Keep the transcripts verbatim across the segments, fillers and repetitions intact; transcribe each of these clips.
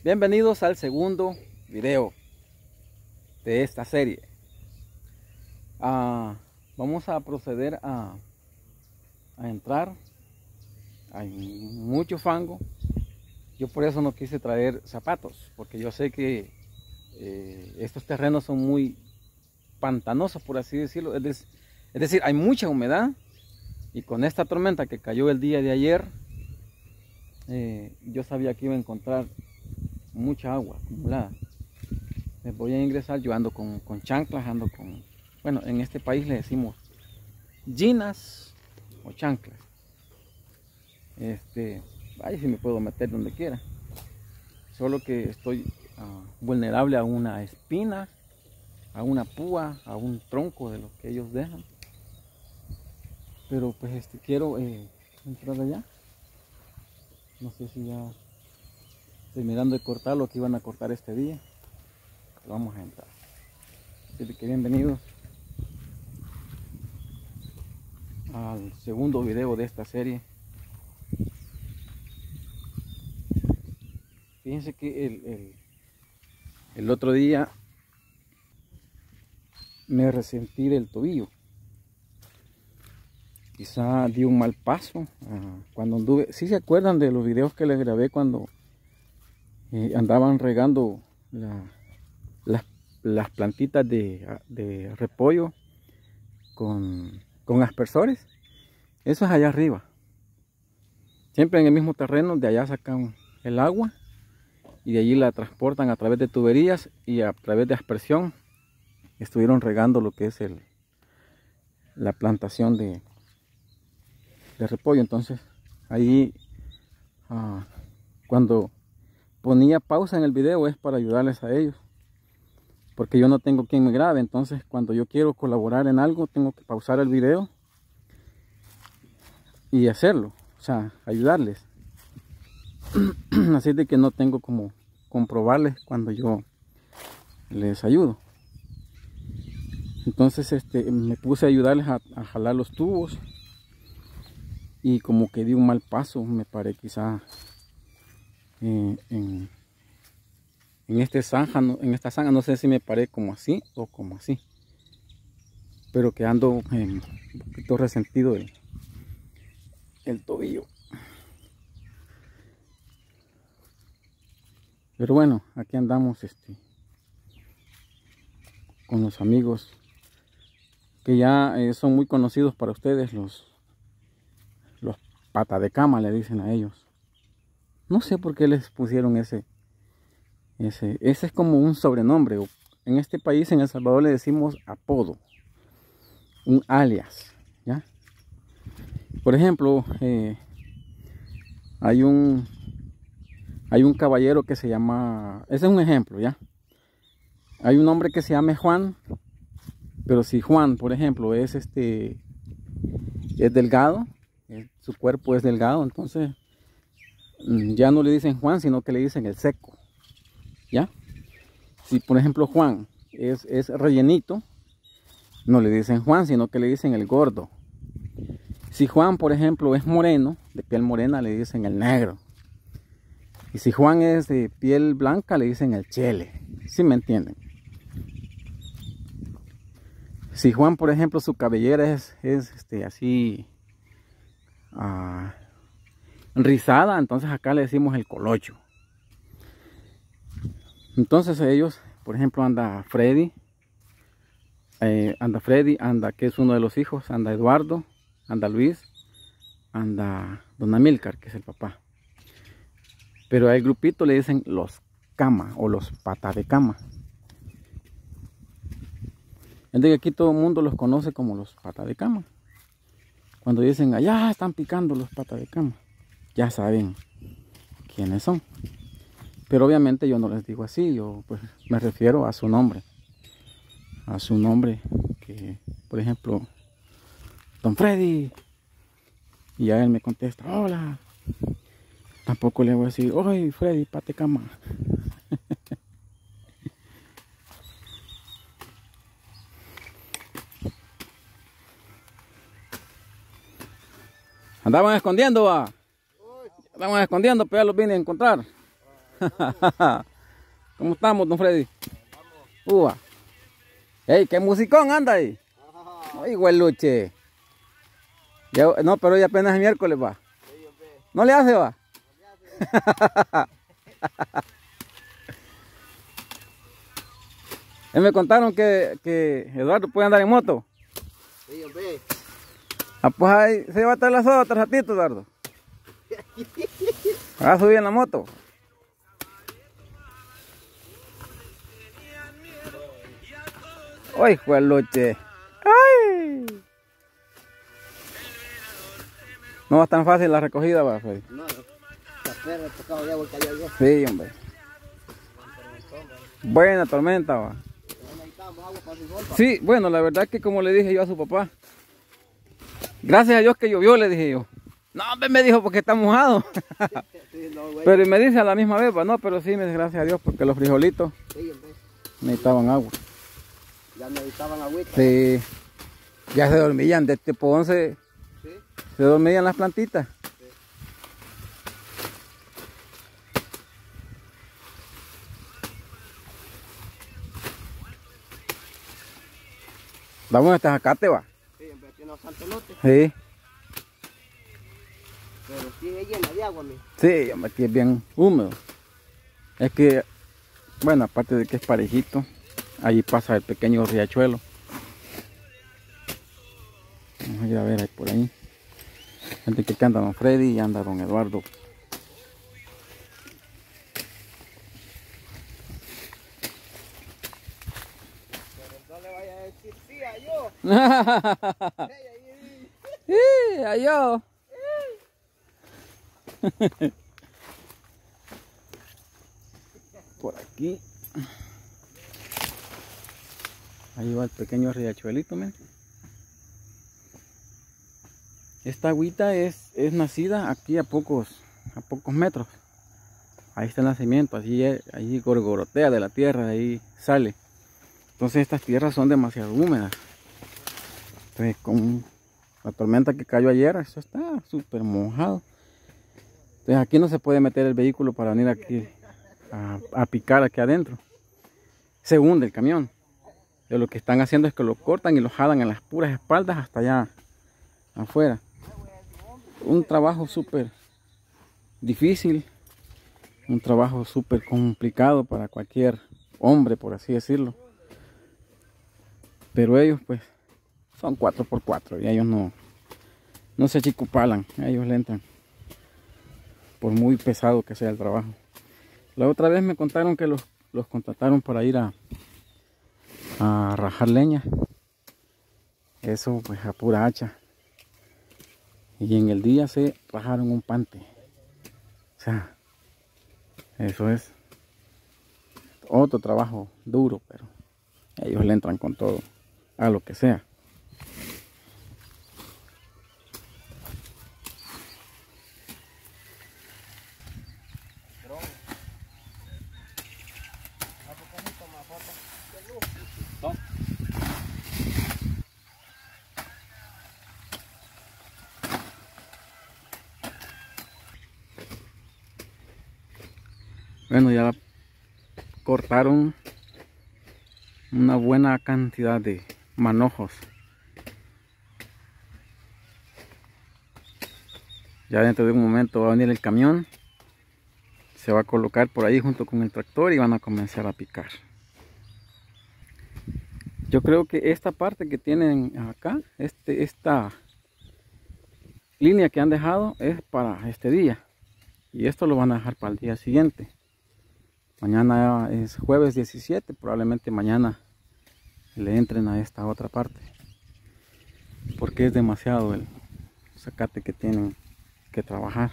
Bienvenidos al segundo video de esta serie. Ah, vamos a proceder a, a entrar. Hay mucho fango. Yo por eso no quise traer zapatos, porque yo sé que eh, estos terrenos son muy pantanosos, por así decirlo. Es, de, es decir, hay mucha humedad, y con esta tormenta que cayó el día de ayer, eh, yo sabía que iba a encontrar mucha agua acumulada. Les voy a ingresar. Yo ando con, con chanclas, ando con, bueno, en este país le decimos ginas o chanclas. Este, vaya, si me puedo meter donde quiera, solo que estoy uh, vulnerable a una espina, a una púa, a un tronco de lo que ellos dejan. Pero pues este quiero eh, entrar allá. No sé si ya estoy mirando de cortar lo que iban a cortar este día. Pero vamos a entrar. Así que bienvenidos al segundo video de esta serie. Fíjense que el, el, el otro día me resentí del tobillo. Quizá di un mal paso uh, cuando anduve. ¿Sí se acuerdan de los videos que les grabé cuando eh, andaban regando la, las, las plantitas de, de repollo con, con aspersores? Eso es allá arriba. Siempre en el mismo terreno. De allá sacan el agua y de allí la transportan a través de tuberías, y a través de aspersión estuvieron regando lo que es el, la plantación de de repollo. Entonces ahí uh, cuando ponía pausa en el video es para ayudarles a ellos, porque yo no tengo quien me grabe. Entonces cuando yo quiero colaborar en algo tengo que pausar el video y hacerlo, o sea, ayudarles. Así de que no tengo como comprobarles cuando yo les ayudo. Entonces este me puse a ayudarles a, a jalar los tubos, y como que di un mal paso. Me paré quizá eh, en, en, este zanja, no, en esta zanja, no sé si me paré como así o como así, pero que ando eh, un poquito resentido el, el tobillo. Pero bueno, aquí andamos este, con los amigos que ya eh, son muy conocidos para ustedes, los los pata de cama le dicen a ellos. No sé por qué les pusieron ese ese ese es como un sobrenombre. En este país, en El Salvador, le decimos apodo, un alias, ¿ya? Por ejemplo, eh, hay un hay un caballero que se llama, ese es un ejemplo, ¿ya? Hay un hombre que se llama Juan, pero si Juan, por ejemplo, es este es delgado, su cuerpo es delgado, entonces ya no le dicen Juan, sino que le dicen el seco, ¿ya? Si por ejemplo Juan es, es rellenito, no le dicen Juan, sino que le dicen el gordo. Si Juan, por ejemplo, es moreno, de piel morena, le dicen el negro. Y si Juan es de piel blanca, le dicen el chele. ¿Sí me entienden? Si Juan, por ejemplo, su cabellera es, es este, así Uh, rizada, entonces acá le decimos el colocho. Entonces ellos, por ejemplo, anda Freddy, eh, anda Freddy, anda que es uno de los hijos, anda Eduardo, anda Luis, anda Don Amílcar, que es el papá. Pero al grupito le dicen los cama o los pata de cama. Entonces aquí todo el mundo los conoce como los pata de cama. Cuando dicen allá están picando los patas de cama, ya saben quiénes son. Pero obviamente yo no les digo así, yo pues me refiero a su nombre. A su nombre, que por ejemplo, Don Freddy. Y a él me contesta, hola. Tampoco le voy a decir, oye Freddy, pate cama. Andaban escondiendo, va. Andaban escondiendo, pero ya los vine a encontrar. ¿Cómo estamos, don Freddy? Uva. Ey, qué musicón anda ahí. Ay, güeluche. Ya, no, pero hoy apenas es miércoles, va. ¿No le hace, va? Eh, me contaron que, que Eduardo puede andar en moto. Sí, hombre. Ah, pues ahí se va a estar la soda otro ratito, Eduardo. Va a subir en la moto. ¡Ay, jueluche! ¡Ay! No va tan fácil la recogida, va, Freddy. No, la perra tocado ya porque allá. Sí, hombre. Buena tormenta, va. Sí, bueno, la verdad que como le dije yo a su papá, gracias a Dios que llovió, le dije yo. No, hombre, me dijo porque está mojado. Sí, no, Pero me dice a la misma vez, no, pero sí, me dice gracias a Dios porque los frijolitos sí, hombre. necesitaban agua. Ya necesitaban agüita. Sí, ya se dormían, de tipo once, Sí. se dormían las plantitas. Sí. Da bueno este zacate, va. Sí, hombre, tiene bastante lote. Sí, Pero sí es llena de agua, mi. sí, hombre, aquí es bien húmedo. Es que, bueno, aparte de que es parejito, ahí pasa el pequeño riachuelo. Vamos a ir a ver ahí por ahí. Gente que anda don Freddy y anda don Eduardo. Pero no le vaya a decir sí a yo. Sí, ahí yo. Por aquí. Ahí va el pequeño riachuelito, men. Esta agüita es, es nacida aquí a pocos, a pocos metros. Ahí está el nacimiento, allí, allí gorgorotea de la tierra, de ahí sale. Entonces estas tierras son demasiado húmedas. Entonces con la tormenta que cayó ayer, eso está súper mojado. Entonces aquí no se puede meter el vehículo para venir aquí a, a picar aquí adentro. Se hunde el camión. Entonces, lo que están haciendo es que lo cortan y lo jalan en las puras espaldas hasta allá afuera. Un trabajo súper difícil, un trabajo súper complicado para cualquier hombre, por así decirlo. Pero ellos pues son cuatro por cuatro y ellos no, no se achicupalan, ellos le entran, por muy pesado que sea el trabajo. La otra vez me contaron que los, los contrataron para ir a, a rajar leña. Eso pues a pura hacha. Y en el día se rajaron un pante. O sea, eso es otro trabajo duro, pero ellos le entran con todo, a lo que sea. Bueno, ya cortaron una buena cantidad de manojos. Ya dentro de un momento va a venir el camión, se va a colocar por ahí junto con el tractor y van a comenzar a picar. Yo creo que esta parte que tienen acá, este, esta línea que han dejado es para este día. Y esto lo van a dejar para el día siguiente. Mañana es jueves diecisiete, probablemente mañana le entren a esta otra parte. Porque es demasiado el zacate que tienen que trabajar.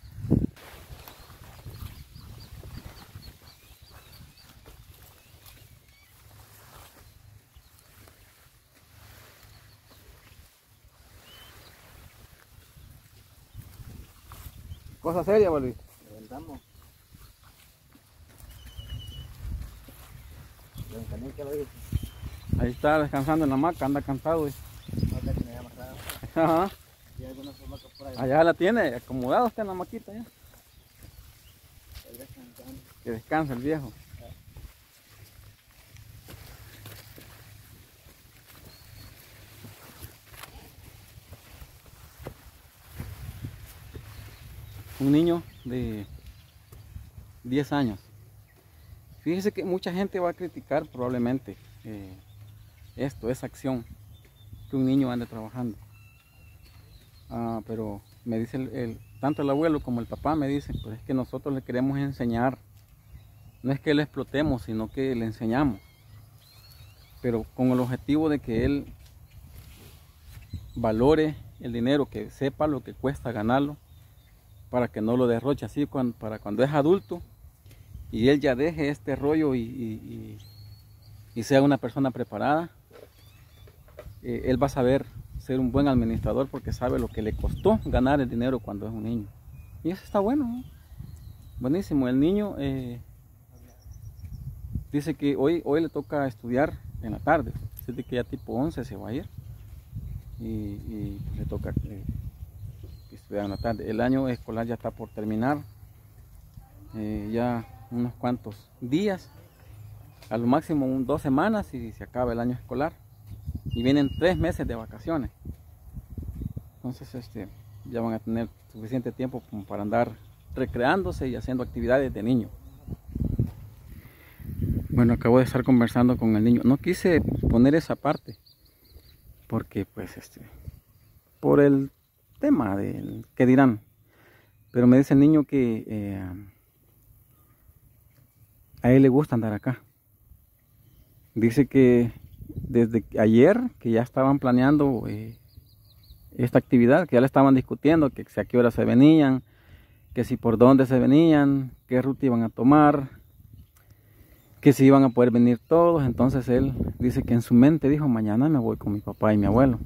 Cosa seria, Luis. Levantamos. Ahí está descansando en la hamaca, anda cansado. Ajá. Allá la tiene, acomodado está en la maquita ya. Que descansa el viejo. Un niño de diez años. Fíjese que mucha gente va a criticar probablemente eh, esto, esa acción, que un niño ande trabajando. Ah, pero me dice el, el, tanto el abuelo como el papá me dicen, pues es que nosotros le queremos enseñar. No es que le explotemos, sino que le enseñamos. Pero con el objetivo de que él valore el dinero, que sepa lo que cuesta ganarlo, para que no lo derroche así cuando, para cuando es adulto y él ya deje este rollo y, y, y, y sea una persona preparada. Eh, él va a saber ser un buen administrador porque sabe lo que le costó ganar el dinero cuando es un niño. Y eso está bueno, ¿no? Buenísimo. El niño eh, dice que hoy, hoy le toca estudiar en la tarde. Dice que ya tipo once se va a ir y, y le toca eh, estudiar en la tarde. El año escolar ya está por terminar, eh, ya unos cuantos días, a lo máximo un, dos semanas y se acaba el año escolar y vienen tres meses de vacaciones. Entonces este, ya van a tener suficiente tiempo como para andar recreándose y haciendo actividades de niño. Bueno, acabo de estar conversando con el niño. No quise poner esa parte porque pues este por el tema de qué dirán, pero me dice el niño que eh, a él le gusta andar acá. Dice que desde ayer que ya estaban planeando eh, esta actividad, que ya la estaban discutiendo, que a qué hora se venían, que si por dónde se venían, qué ruta iban a tomar, que si iban a poder venir todos. Entonces él dice que en su mente dijo, mañana me voy con mi papá y mi abuelo.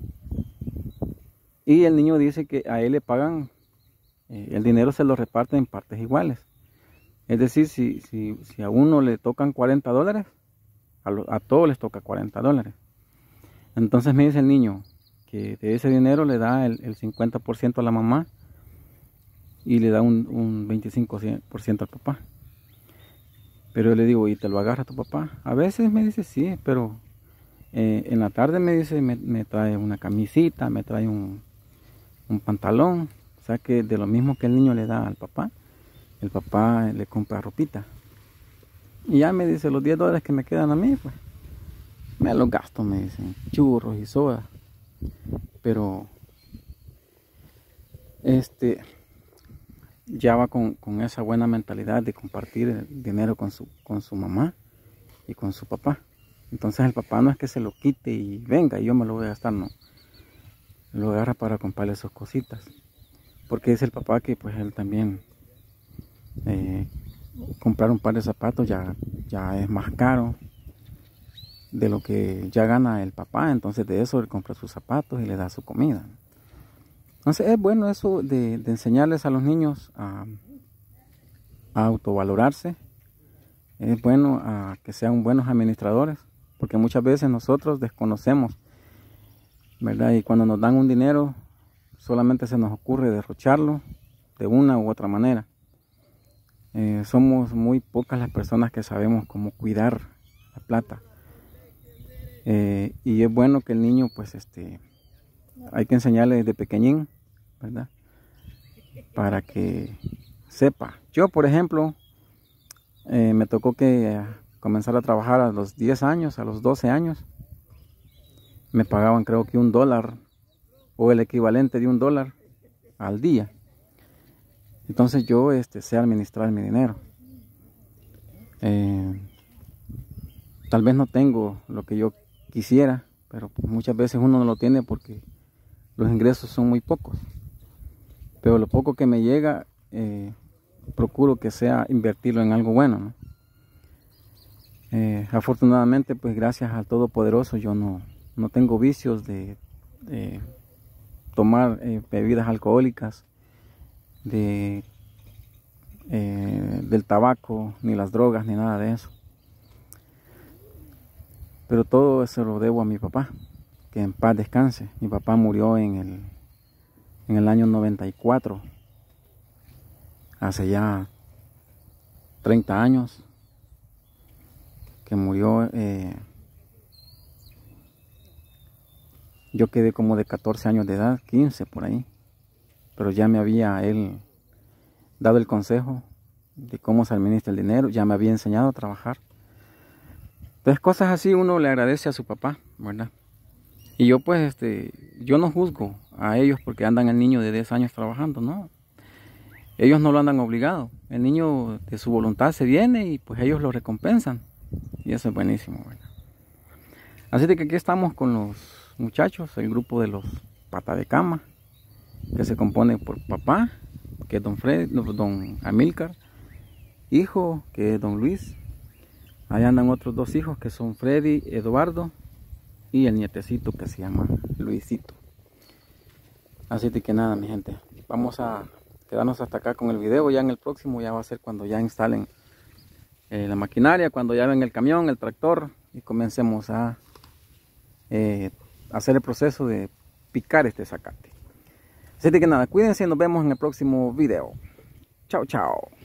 Y el niño dice que a él le pagan, eh, el dinero se lo reparten en partes iguales. Es decir, si, si, si a uno le tocan cuarenta dólares, a, lo, a todos les toca cuarenta dólares. Entonces me dice el niño que de ese dinero le da el, el cincuenta por ciento a la mamá y le da un, un veinticinco por ciento al papá. Pero yo le digo, ¿y te lo agarra tu papá? A veces me dice sí, pero eh, en la tarde me dice, me, me trae una camisita, me trae un, un pantalón. O sea que de lo mismo que el niño le da al papá, el papá le compra ropita. Y ya me dice, los diez dólares que me quedan a mí, pues me los gasto, me dicen, churros y soda. Pero este ya va con, con esa buena mentalidad de compartir el dinero con su, con su mamá y con su papá. Entonces el papá no es que se lo quite y venga, yo me lo voy a gastar, no. Lo agarra para comprarle sus cositas. Porque dice el papá que pues él también eh, comprar un par de zapatos ya, ya es más caro de lo que ya gana el papá. Entonces de eso él compra sus zapatos y le da su comida. Entonces es bueno eso de, de enseñarles a los niños a, a autovalorarse. Es bueno a que sean buenos administradores, porque muchas veces nosotros desconocemos, ¿verdad? Y cuando nos dan un dinero, solamente se nos ocurre derrocharlo de una u otra manera. Eh, somos muy pocas las personas que sabemos cómo cuidar la plata. Eh, y es bueno que el niño, pues, este, hay que enseñarle desde pequeñín, ¿verdad? Para que sepa. Yo, por ejemplo, eh, me tocó que eh, comenzar a trabajar a los diez años, a los doce años. Me pagaban creo que un dólar o el equivalente de un dólar al día. Entonces yo este, sé administrar mi dinero. Eh, tal vez no tengo lo que yo quisiera, pero pues muchas veces uno no lo tiene porque los ingresos son muy pocos. Pero lo poco que me llega, eh, procuro que sea invertirlo en algo bueno, ¿no? Eh, afortunadamente, pues gracias al Todopoderoso, yo no, no tengo vicios de, de tomar eh, bebidas alcohólicas, de, eh, del tabaco, ni las drogas, ni nada de eso. Pero todo eso lo debo a mi papá, que en paz descanse. Mi papá murió en el, en el año noventa y cuatro, hace ya treinta años, que murió. Eh, yo quedé como de catorce años de edad, quince por ahí, pero ya me había él dado el consejo de cómo se administra el dinero, ya me había enseñado a trabajar. Entonces cosas así uno le agradece a su papá, ¿verdad? Y yo pues, este, yo no juzgo a ellos porque andan el niño de diez años trabajando, no. Ellos no lo andan obligado. El niño de su voluntad se viene y pues ellos lo recompensan. Y eso es buenísimo, ¿verdad? Así de que aquí estamos con los muchachos, el grupo de los pata de cama, que se compone por papá, que es don Fred, don Amílcar, hijo, que es don Luis. Ahí andan otros dos hijos que son Freddy, Eduardo, y el nietecito que se llama Luisito. Así de que nada, mi gente, vamos a quedarnos hasta acá con el video. Ya en el próximo ya va a ser cuando ya instalen eh, la maquinaria, cuando ya ven el camión, el tractor, y comencemos a eh, hacer el proceso de picar este zacate. Así de que nada, cuídense y nos vemos en el próximo video. Chao, chao.